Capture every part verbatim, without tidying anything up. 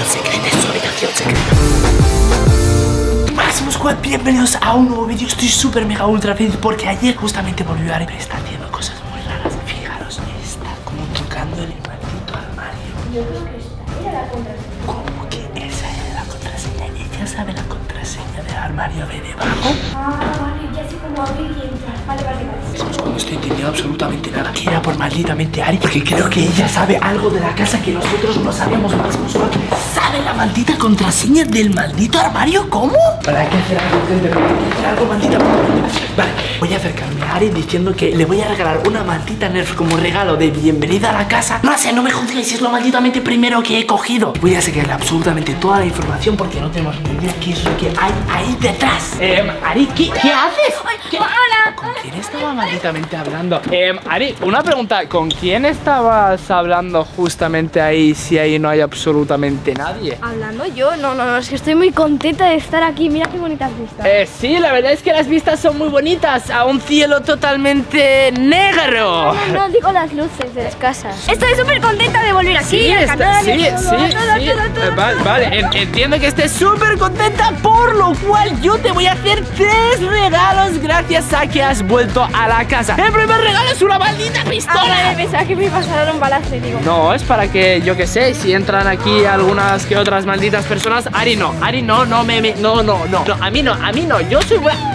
secreta, es habitación secreta. Máximo Squad, bienvenidos a un nuevo vídeo. Estoy súper mega ultra feliz porque ayer justamente volvió a Ari, pero está haciendo cosas muy raras. Fijaros, está como tocando el maldito armario. Yo creo que esta era la contraseña. ¿Cómo que esa era la contraseña? ¿Ella sabe la contraseña del armario de debajo? Ah, vale, ya sé cómo abrir y entrar. Vale, vale, vale. No estoy entendiendo absolutamente nada. Tira por malditamente Ari, porque creo que ella sabe algo de la casa que nosotros no sabíamos. Máximo Squad sabe la maldita contraseña del maldito armario. ¿Cómo? Vale, hay que hacer algo, gente. Hay que hacer algo, maldita. Vale, voy a acercarme a Ari diciendo que le voy a regalar una maldita Nerf como regalo de bienvenida a la casa. No sé, no me juzguéis, es lo malditamente primero que he cogido. Voy a sacarle absolutamente toda la información porque no tenemos ni idea qué es lo que hay ahí detrás. Eh, Ari, ¿qué, ¿qué haces? ¿Qué? Hola. ¿Con quién estaba malditamente hablando? Eh, Ari, una pregunta. ¿Con quién estabas hablando justamente ahí si ahí no hay absolutamente nadie? Hablando yo, no, no, no, es que estoy muy contenta de estar aquí. Mira qué bonitas vistas. Eh, sí, la verdad es que las vistas son muy bonitas. A un cielo totalmente negro. No, no, digo las luces de las casas. Estoy súper contenta de volver aquí. Sí, al está, canal, sí, y sí, todo, sí. todo, todo, todo, Eh, Vale, todo. vale, en- entiendo que estés súper contenta, por lo cual yo te voy a hacer tres regalos gracias a que has vuelto a la casa. El primer regalo es una maldita Ah, pistola. vale, pensaba que me iba a pasar un balazo y digo. No, es para que, yo que sé, si entran aquí algunas que otras malditas personas. Ari no, Ari no, no, me, me- no, no, no, no, a mí no, a mí no, yo soy buena.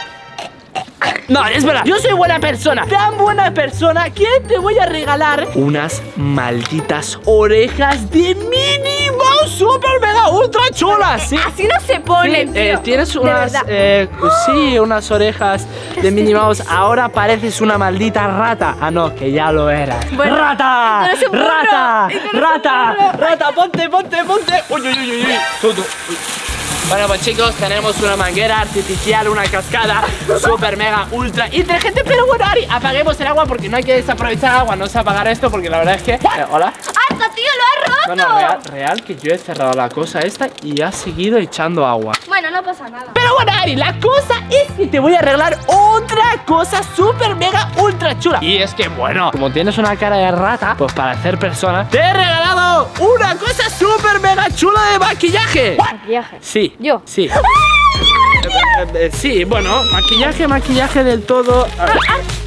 No, es verdad, yo soy buena persona, tan buena persona que te voy a regalar unas malditas orejas de Minnie Mouse super mega ultra chulas, ¿sí? Así no se pone, Sí, tío. eh, tienes De unas, verdad. eh, sí, unas orejas de Minnie Mouse. Ahora pareces una maldita rata. Ah, no, que ya lo eras. Bueno, ¡Rata! esto no es un burro, ¡Rata! esto no es un ¡Rata! burro. ¡Rata! ¡Ponte, ponte, ponte! ¡Uy, uy, uy, uy! uy. Tú, tú. Uy. Bueno, pues chicos, tenemos una manguera artificial, una cascada super mega ultra inteligente. Pero bueno, Ari, apaguemos el agua porque no hay que desaprovechar agua. No sé apagar esto porque la verdad es que... Eh, ¿Hola? ¡Hasta, tío, lo has No, roto! no, real, real que yo he cerrado la cosa esta y ha seguido echando agua. Bueno, no pasa nada. Pero bueno, Ari, la cosa es que te voy a arreglar otra cosa súper mega ultra chula. Y es que, bueno, como tienes una cara de rata, pues para hacer persona, te he regalado una cosa súper mega chula de maquillaje. Maquillaje. Sí. ¿Yo? Sí. Eh, eh, eh, sí, bueno, maquillaje, maquillaje del todo. A ver.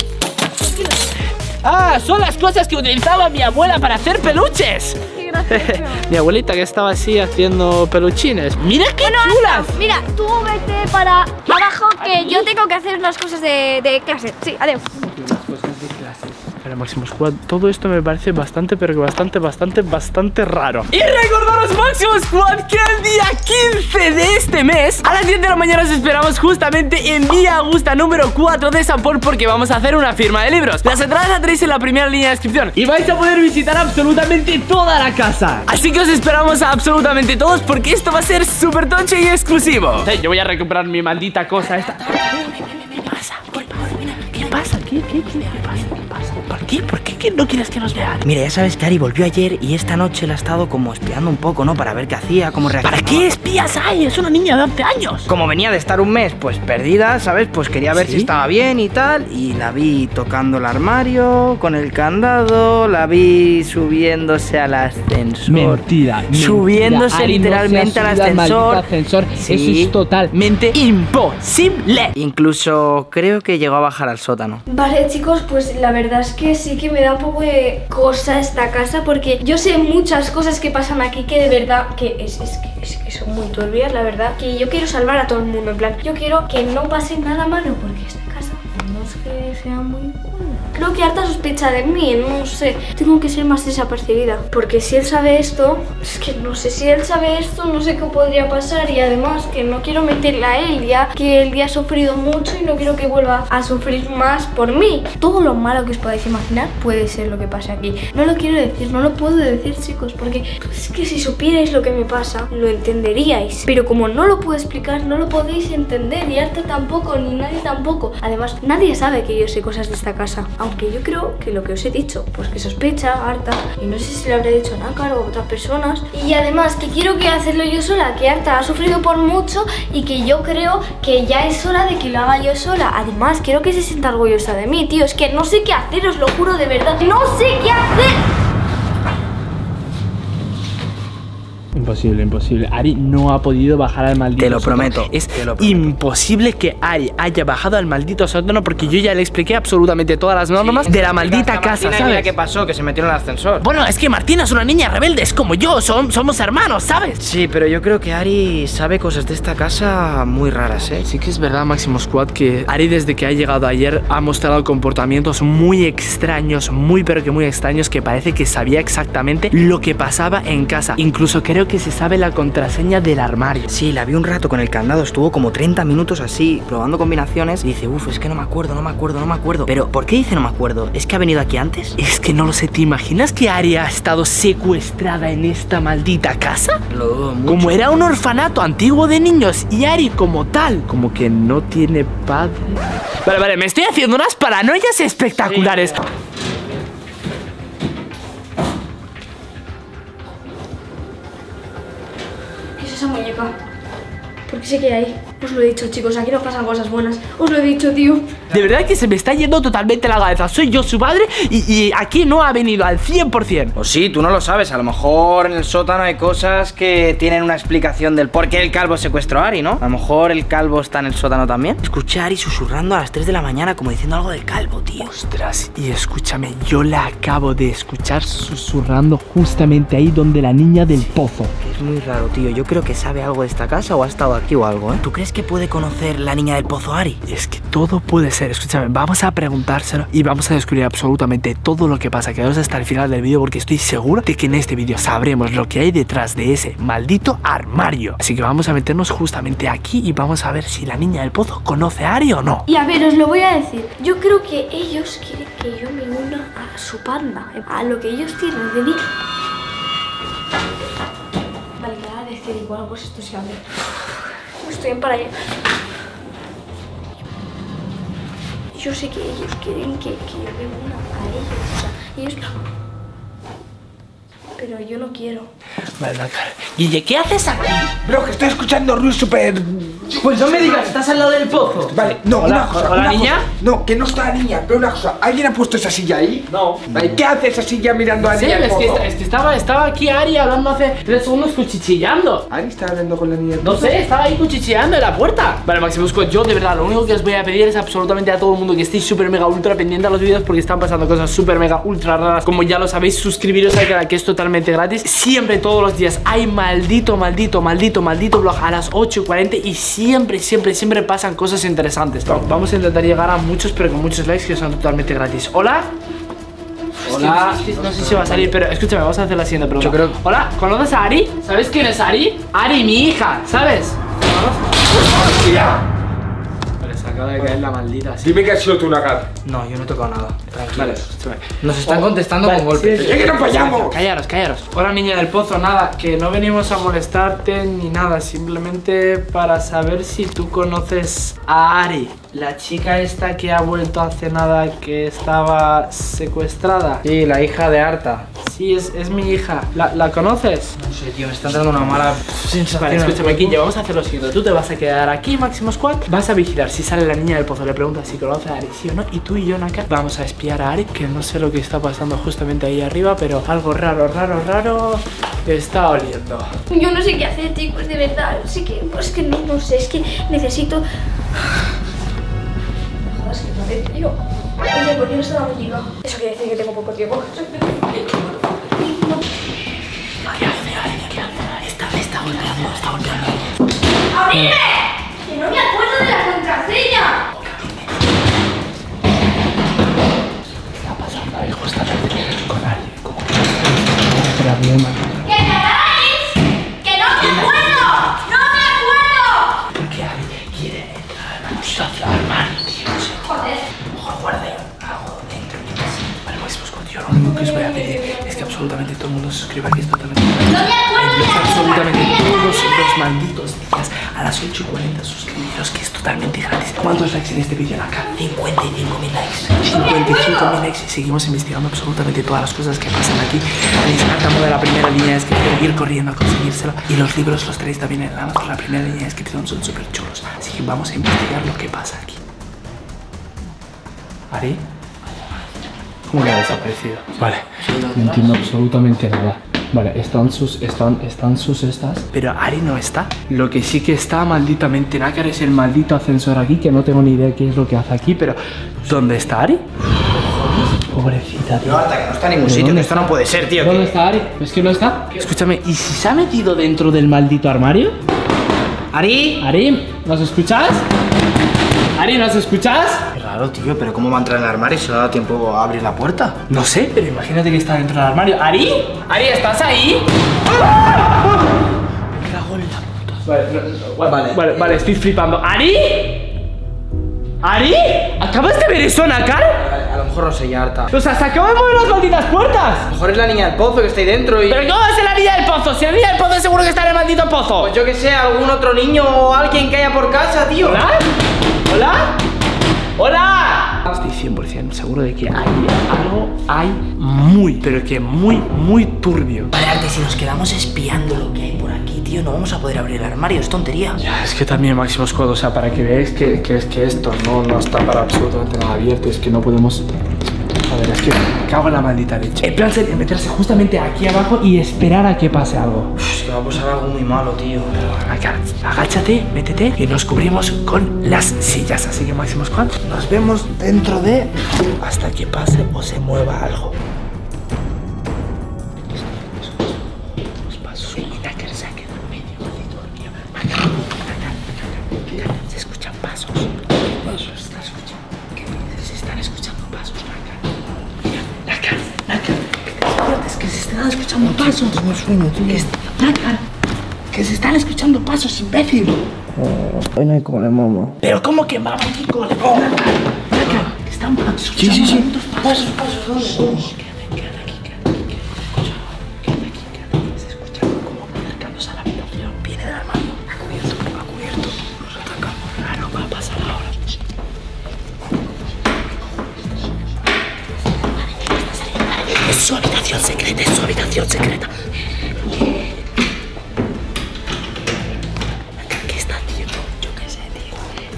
Ah, son las cosas que utilizaba mi abuela para hacer peluches. Qué gracioso. Mi abuelita que estaba así haciendo peluchines. ¡Mira qué Bueno, chulas! anda, mira, tú vete para abajo que yo tengo que hacer unas cosas de, de clase. Sí, adiós. Cosas de clase. Pero Máximo Squad, todo esto me parece bastante, pero que bastante, bastante, bastante raro. Y recordaros, Máximo Squad, que el día quince de este mes, a las diez de la mañana os esperamos justamente en Vía Augusta número cuatro de San Paul, porque vamos a hacer una firma de libros. Las entradas las tenéis en la primera línea de descripción y vais a poder visitar absolutamente toda la casa. Así que os esperamos a absolutamente todos porque esto va a ser súper tocho y exclusivo. Yo voy a recuperar mi maldita cosa esta. ¿Qué pasa? ¿Qué pasa? ¿Qué, qué, qué, qué pasa? ¿Qué pasa? ¿Por qué? ¿Por qué que no quieres que nos vean? Mira, ya sabes que Ari volvió ayer y esta noche la ha estado como espiando un poco, ¿no? Para ver qué hacía, cómo reaccionaba. ¿Para qué espías hay? Es una niña de once años. Como venía de estar un mes, pues perdida, ¿sabes? Pues quería ver ¿Sí? si estaba bien y tal. Y la vi tocando el armario, con el candado, la vi subiéndose al ascensor. Mentira, Subiéndose Ari, no literalmente se ha al subido ascensor. maldito ascensor. Sí. Eso es totalmente imposible. Incluso creo que llegó a bajar al sótano. Vale, chicos, pues la verdad es que sí que me da un poco de cosa esta casa porque yo sé muchas cosas que pasan aquí que de verdad que es, es, que, es que son muy turbias, la verdad. Que yo quiero salvar a todo el mundo, en plan, yo quiero que no pase nada malo porque esta casa no es que sea muy buena. Creo que Arta sospecha de mí, no sé. Tengo que ser más desapercibida. Porque si él sabe esto, es que no sé, si él sabe esto, no sé qué podría pasar. Y además que no quiero meterle a él, ya que él ya ha sufrido mucho y no quiero que vuelva a sufrir más por mí. Todo lo malo que os podáis imaginar puede ser lo que pasa aquí. No lo quiero decir, no lo puedo decir, chicos, porque es que si supierais lo que me pasa, lo entenderíais. Pero como no lo puedo explicar, no lo podéis entender. Y Arta tampoco, ni nadie tampoco. Además, nadie sabe que yo sé cosas de esta casa. Aunque yo creo que lo que os he dicho, pues que sospecha Arta, y no sé si le habré dicho a Nácar o a otras personas. Y además que quiero que hacerlo yo sola, que Arta ha sufrido por mucho y que yo creo que ya es hora de que lo haga yo sola. Además, quiero que se sienta orgullosa de mí, tío. Es que no sé qué hacer, os lo juro de verdad. ¡No sé qué hacer! Imposible, imposible. Ari no ha podido bajar al maldito Te lo sótano. prometo. Es te lo prometo. imposible que Ari haya bajado al maldito sótano porque yo ya le expliqué absolutamente todas las normas Sí, de la maldita a casa, Martina y ¿sabes? mira qué pasó, que se metió en el ascensor. Bueno, es que Martina es una niña rebelde, es como yo, son, somos hermanos, ¿sabes? Sí, pero yo creo que Ari sabe cosas de esta casa muy raras, ¿eh? Sí que es verdad, Máximo Squad, que Ari desde que ha llegado ayer ha mostrado comportamientos muy extraños, muy pero que muy extraños, que parece que sabía exactamente lo que pasaba en casa. Incluso creo que se sabe la contraseña del armario. Sí, la vi un rato con el candado, estuvo como treinta minutos así, probando combinaciones y dice, uff, es que no me acuerdo, no me acuerdo, no me acuerdo. Pero, ¿por qué dice no me acuerdo? ¿Es que ha venido aquí antes? Es que no lo sé, ¿te imaginas que Ari ha estado secuestrada en esta maldita casa? Lo dudo mucho. Como era un orfanato antiguo de niños y Ari como tal, como que no tiene padre. Vale, vale, me estoy haciendo unas paranoias espectaculares. Sí. ¿Qué es esa muñeca? ¿Por qué se queda ahí? Os lo he dicho, chicos, aquí no pasan cosas buenas. Os lo he dicho, tío. De verdad que se me está yendo totalmente la cabeza. Soy yo su padre y, y aquí no ha venido al cien por cien. Pues sí, tú no lo sabes, a lo mejor en el sótano hay cosas que tienen una explicación del por qué el calvo secuestró a Ari, ¿no? A lo mejor el calvo está en el sótano también. Escuché a Ari susurrando a las tres de la mañana como diciendo algo del calvo, tío. Ostras, y escúchame, yo la acabo de escuchar susurrando justamente ahí donde la niña del pozo. Es muy raro, tío. Yo creo que sabe algo de esta casa o ha estado aquí o algo, ¿eh? ¿Tú crees que puede conocer la niña del pozo a Ari? Es que todo puede ser, escúchame, vamos a preguntárselo y vamos a descubrir absolutamente todo lo que pasa. Quedaos hasta el final del vídeo porque estoy seguro de que en este vídeo sabremos lo que hay detrás de ese maldito armario. Así que vamos a meternos justamente aquí y vamos a ver si la niña del pozo conoce a Ari o no. Y a ver, os lo voy a decir. Yo creo que ellos quieren que yo me una a su panda, a lo que ellos tienen de mí. Vale, me va a decir igual, pues esto se abre. Estoy en para allá. Yo sé que ellos quieren que, que yo me una a ellos. O sea, ellos... Pero yo no quiero. Vale, claro. Guille, ¿qué haces aquí? Bro, que estoy escuchando ruido súper... Pues no me digas, estás al lado del pozo. Vale, no, Hola, una cosa, hola, una niña. cosa. No, que no está la niña, pero una cosa. ¿Alguien ha puesto esa silla ahí? No. Vale, ¿qué hace esa silla mirando a la Sí, niña del es que, pozo? esta- es que estaba, estaba aquí Ari hablando hace tres segundos cuchicheando. ¿Ari está hablando con la niña del No pozo? sé, estaba ahí cuchicheando en la puerta. Vale, Máximo Squad, yo de verdad lo único que os voy a pedir es absolutamente a todo el mundo que estéis súper mega ultra pendiente a los vídeos porque están pasando cosas súper mega ultra raras. Como ya lo sabéis, suscribiros al canal que es totalmente gratis. Siempre, todos los días, hay maldito, maldito, maldito, maldito vlog a las ocho y cuarenta y siempre, siempre, siempre pasan cosas interesantes. Va- Vamos a intentar llegar a muchos, pero con muchos likes que son totalmente gratis. Hola. Hola, es que no sé si va a salir, pero escúchame, vamos a hacer la siguiente pregunta. Yo creo- Hola, ¿conoces a Ari? ¿Sabes quién es Ari? Ari, mi hija, ¿sabes? Vale, se acaba de caer la maldita. sí. Dime que has sido tú, Nagar. No, yo no he tocado nada. Tranquilo. Vale, escúchame. Nos están contestando Vale, con golpes. sí, sí. ¡Eh, que nos vayamos! Callaros, callaros. Hola, niña del pozo, nada, que no venimos a molestarte ni nada, simplemente para saber si tú conoces a Ari, la chica esta que ha vuelto hace nada, que estaba secuestrada. Sí, la hija de Arta. Sí, es, es mi hija. ¿La, ¿La conoces? No sé, tío, me están dando una mala sensación. Vale, escúchame, Guille, vamos a hacer lo siguiente. Tú te vas a quedar aquí, Máximo Squad. Vas a vigilar si sale la niña del pozo. Le preguntas si conoce a Ari, sí o no. Y tú y yo, Naka, vamos a espiar a Ari, que no sé lo que está pasando justamente ahí arriba, pero algo raro, raro, raro está oliendo. Yo no sé qué hacer, chicos, de verdad. Sí que, pues que no, no sé, es que necesito... No jodas, que no te tío. Oye, ¿por qué no está la música? Eso quiere decir que tengo poco tiempo. ¿Qué hace Ari? ¿Qué hace Ari? Está, está golpeando, está golpeando. ¡Abrime! ¡Que no me acuerdo de la contraseña! Está pasando ahí justamente con Ari. Como que no problema. ¡Que me hagáis! ¡Que no me acuerdo! ¡No me acuerdo! Porque Ari quiere entrar al armario, tío. Joder. Mejor guarde algo dentro. Vale, pues, pues, yo lo único que os voy a pedir es que absolutamente todo el mundo se suscriba, que es totalmente gratis. ¡No me acuerdo de Empieza la absolutamente contraseña! todos los malditos días a las ocho y cuarenta suscribiros, que es totalmente gratis. ¿Cuántos likes en este vídeo, Naka? cincuenta y cinco mil likes. cincuenta y cinco mil likes y seguimos investigando absolutamente todas las cosas que pasan aquí. Tenéis Artamo de la primera línea de descripción, ir corriendo a conseguírselo. Y los libros los tenéis también en la, la primera línea de descripción, son súper chulos. Así que vamos a investigar lo que pasa aquí. ¿Ari? ¿Cómo que ha desaparecido? Vale, no entiendo absolutamente nada. Vale, están sus, están, están sus estas. Pero Ari no está. Lo que sí que está malditamente nácar es el maldito ascensor aquí, que no tengo ni idea qué es lo que hace aquí, pero ¿dónde está Ari? Pobrecita, tío. No, hasta que no está en ningún sitio, que esto no puede ser, tío. ¿Dónde está Ari? ¿Es que no está? Escúchame, ¿y si se ha metido dentro del maldito armario? ¿Ari? Ari, ¿nos escuchas? Ari, ¿nos escuchas? Qué raro, tío, pero ¿cómo va a entrar en el armario si no da tiempo a abrir la puerta? No sé, pero imagínate que está dentro del armario. ¿Ari? ¿Ari, estás ahí? Me cago en la puta. Vale, no, no, vale, Vale. vale, vale, estoy flipando. ¿Ari? ¿Ari? ¿Acabas de ver eso, Nácar? A, a lo mejor no sé, ya harta. O sea, se acaban de mover las malditas puertas. A lo mejor es la niña del pozo que está ahí dentro y... ¿Pero cómo va a ser la niña del pozo? Si la niña del pozo seguro que está en el maldito pozo. Pues yo que sé, algún otro niño o alguien que haya por casa, tío. ¿Hola? ¿Hola? ¡Hola! Estoy cien por cien seguro de que hay algo, hay muy, pero que muy, muy turbio. Vale, Arte, si nos quedamos espiando lo que hay por aquí, tío, no vamos a poder abrir el armario, es tontería. Ya, es que también Máximo Squad, o sea, para que veáis que, que es que esto no, no está para absolutamente nada abierto, es que no podemos... A ver, es que me cago en la maldita leche. El plan sería meterse justamente aquí abajo y esperar a que pase algo. Uf, es que va a pasar algo muy malo, tío. Acá, agáchate, métete y nos cubrimos con las sillas. Así que Máximo Squad, nos vemos dentro de... hasta que pase o se mueva algo. Los pasos. Y Nácar se ha quedado en medio, maldito dormido. Nácar, Nácar, Nácar, se escuchan pasos. ¿Qué pasos está escuchando? ¿Qué dices? Se están escuchando pasos, Nácar. Mira, Nácar, Nácar, que te despiertes, que se están escuchando pasos. Tengo sueño, tío. Nácar, que se están escuchando pasos, imbécil. Hoy no hay cole, mamá. Pero ¿cómo que mamá? ¿Qué cole? Nácar, Nácar, que están escuchando Sí, sí, sí. malditos pasos. Pasos, pasos, ¿dónde? Quédate, quédate aquí, quédate aquí, quédate. Quédate aquí, quédate aquí. Se escucha como acercándose a la habitación. Viene del armario. Ha cubierto, ha cubierto. Nos atacamos. Raro, va a pasar ahora. Es su habitación secreta, es su habitación secreta. ¿Qué está haciendo? Yo qué sé, tío.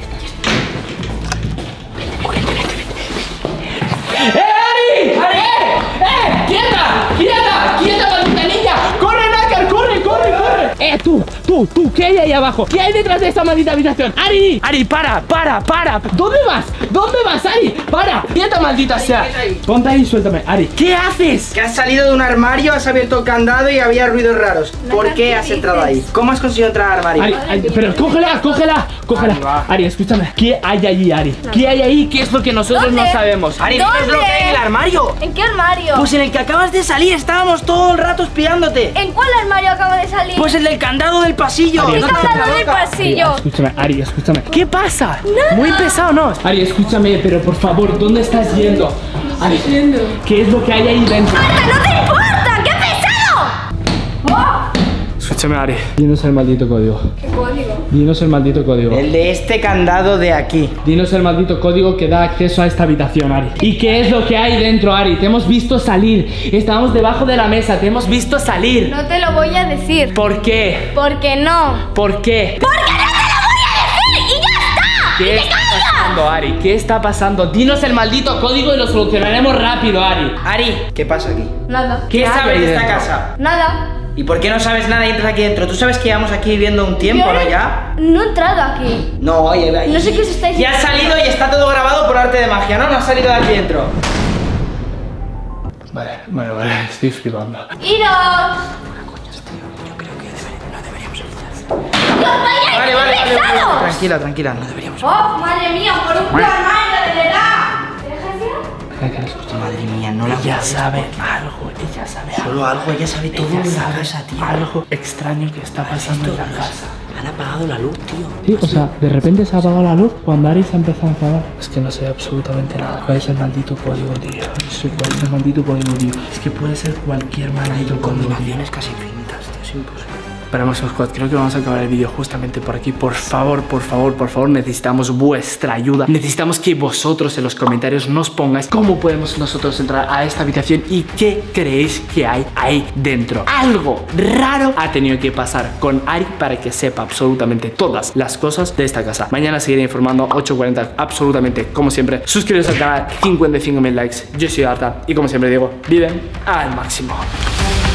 ¡Eh, Ari! ¡Ari! ¡Eh! ¡Quieta! ¡Quieta! ¡Quieta, maldita niña! ¡Corre, Nácar! ¡Corre, corre, corre! ¡Eh, tú! ¡Tú! ¡Tú! ¿Qué hay ahí abajo? ¿Qué hay detrás de esta maldita habitación? ¡Ari! ¡Ari, para! ¡Para! ¡Para! ¿Dónde vas? ¿Dónde vas, Ari? ¡Para! ¡Quieta, maldita sea! quieta ahí. Ponte ahí y suéltame. Ari, ¿qué haces? Que has salido de un armario, has abierto el candado y había ruidos raros. ¿Por Nácar, qué ¿qué has entrado ahí? dices? ¿Cómo has conseguido entrar al armario? Ari, Ari, pero cógela, cógela, cógela. Ari, va. Ari, escúchame. ¿Qué hay allí, Ari? ¿Qué hay ahí? ¿Qué es lo que nosotros ¿Dónde? no sabemos? Ari, ¿no es lo que hay en el armario? ¿En qué armario? Pues en el que acabas de salir, estábamos todo el rato espiándote. ¿En cuál armario acabo de salir? Pues el del candado del pasillo. Ari, ¿Qué No te candado abras la del boca. pasillo? Escúchame, Ari, escúchame. ¿Qué pasa? Muy pesado, ¿no? Ari, escúchame, pero por favor, ¿dónde estás yendo? Ari, ¿qué es lo que hay ahí dentro? ¡Marta, no te importa! ¡Qué pesado! ¡Oh! Escúchame, Ari. Dinos el maldito código. ¿Qué código? Dinos el maldito código. El de este candado de aquí. Dinos el maldito código que da acceso a esta habitación, Ari. ¿Y qué es lo que hay dentro, Ari? Te hemos visto salir. Estábamos debajo de la mesa, te hemos visto salir. No te lo voy a decir. ¿Por qué? Porque no. ¿Por qué? ¡Porque no te lo voy a decir! ¡Y ya está! ¿Qué ¡Y te está callas! pasando, Ari? ¿Qué está pasando? Dinos el maldito código y lo solucionaremos rápido, Ari. Ari, ¿qué pasa aquí? Nada. ¿Qué hay sabes ahí de esta dentro? casa? Nada. ¿Y por qué no sabes nada y entras aquí dentro? ¿Tú sabes que llevamos aquí viviendo un tiempo, Yo no ya? No he entrado aquí. No, oye, oye. No sé qué os estáis Ya has salido y está todo grabado por arte de magia, ¿no? No has salido de aquí dentro. Vale, vale, vale, estoy flipando. ¡Iros! ¡Dios, vaya! Vale, vale, vale, pesados! vale. Tranquila, tranquila, no deberíamos. ¡Oh, madre mía! ¡Por un armario, de verdad! ¿Me dejas ya? Nácar, escucha. Madre mía, no la Ella sabe algo, ella sabe algo. Solo algo, ella sabe todo Ella de la sabe casa, tío. algo extraño que está pasando en la casa. Han apagado la luz, tío. Sí, o sea, de repente se ha apagado la luz cuando Ari se ha empezado a apagar. Es que no sé absolutamente nada. ¿Cuál es el maldito código, tío? No sé cuál es el maldito código, tío. Es que puede ser cualquier maldito código, tío. Combinaciones casi infinitas, tío, es imposible. Pero Máximo Squad, creo que vamos a acabar el vídeo justamente por aquí. Por favor, por favor, por favor, necesitamos vuestra ayuda. Necesitamos que vosotros en los comentarios nos pongáis cómo podemos nosotros entrar a esta habitación y qué creéis que hay ahí dentro. Algo raro ha tenido que pasar con Ari para que sepa absolutamente todas las cosas de esta casa. Mañana seguiré informando, ocho cuarenta, absolutamente como siempre. Suscribiros al canal, cincuenta y cinco mil likes. Yo soy Arta y como siempre digo, viven al máximo.